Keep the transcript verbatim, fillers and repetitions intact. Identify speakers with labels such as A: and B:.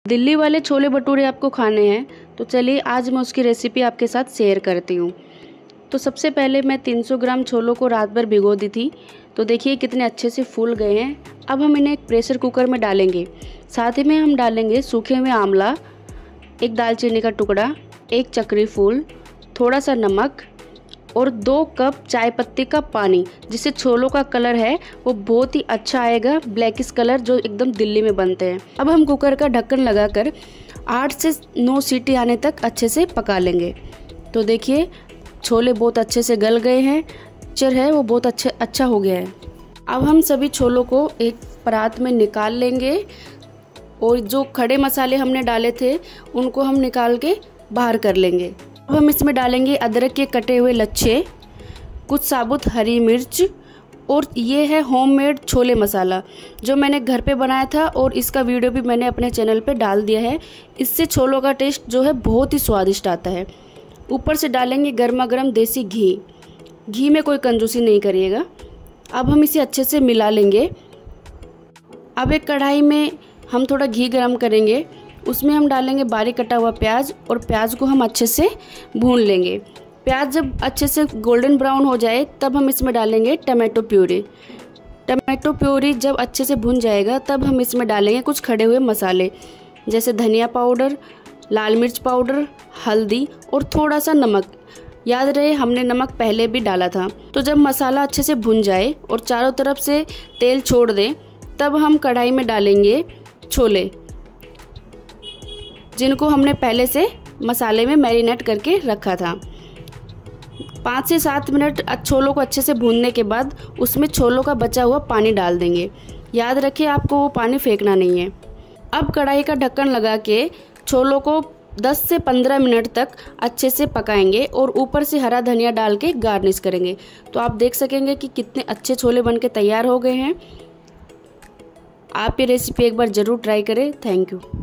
A: दिल्ली वाले छोले भटूरे आपको खाने हैं तो चलिए आज मैं उसकी रेसिपी आपके साथ शेयर करती हूँ। तो सबसे पहले मैं तीन सौ ग्राम छोलों को रात भर भिगो दी थी। तो देखिए कितने अच्छे से फूल गए हैं। अब हम इन्हें एक प्रेशर कुकर में डालेंगे। साथ ही में हम डालेंगे सूखे हुए आंवला, एक दालचीनी का टुकड़ा, एक चक्री फूल, थोड़ा सा नमक और दो कप चाय पत्ती का पानी, जिससे छोलों का कलर है वो बहुत ही अच्छा आएगा, ब्लैकिश कलर जो एकदम दिल्ली में बनते हैं। अब हम कुकर का ढक्कन लगाकर आठ से नौ सीटी आने तक अच्छे से पका लेंगे। तो देखिए छोले बहुत अच्छे से गल गए हैं, चर है वो बहुत अच्छा अच्छा हो गया है। अब हम सभी छोलों को एक परात में निकाल लेंगे और जो खड़े मसाले हमने डाले थे उनको हम निकाल के बाहर कर लेंगे। अब हम इसमें डालेंगे अदरक के कटे हुए लच्छे, कुछ साबुत हरी मिर्च और ये है होममेड छोले मसाला जो मैंने घर पे बनाया था और इसका वीडियो भी मैंने अपने चैनल पे डाल दिया है। इससे छोलों का टेस्ट जो है बहुत ही स्वादिष्ट आता है। ऊपर से डालेंगे गर्मा गर्म देसी घी। घी में कोई कंजूसी नहीं करिएगा। अब हम इसे अच्छे से मिला लेंगे। अब एक कढ़ाई में हम थोड़ा घी गरम करेंगे, उसमें हम डालेंगे बारीक कटा हुआ प्याज और प्याज को हम अच्छे से भून लेंगे। प्याज जब अच्छे से गोल्डन ब्राउन हो जाए तब हम इसमें डालेंगे टमाटो प्यूरी। टमाटो प्यूरी जब अच्छे से भून जाएगा तब हम इसमें डालेंगे कुछ खड़े हुए मसाले जैसे धनिया पाउडर, लाल मिर्च पाउडर, हल्दी और थोड़ा सा नमक। याद रहे हमने नमक पहले भी डाला था। तो जब मसाला अच्छे से भुन जाए और चारों तरफ से तेल छोड़ दे तब हम कढ़ाई में डालेंगे छोले, जिनको हमने पहले से मसाले में मैरिनेट करके रखा था। पाँच से सात मिनट छोलों को अच्छे से भूनने के बाद उसमें छोलों का बचा हुआ पानी डाल देंगे। याद रखिए आपको वो पानी फेंकना नहीं है। अब कढ़ाई का ढक्कन लगा के छोलों को दस से पंद्रह मिनट तक अच्छे से पकाएंगे और ऊपर से हरा धनिया डाल के गार्निश करेंगे। तो आप देख सकेंगे कि कितने अच्छे छोले बनके तैयार हो गए हैं। आप ये रेसिपी एक बार ज़रूर ट्राई करें। Thank you.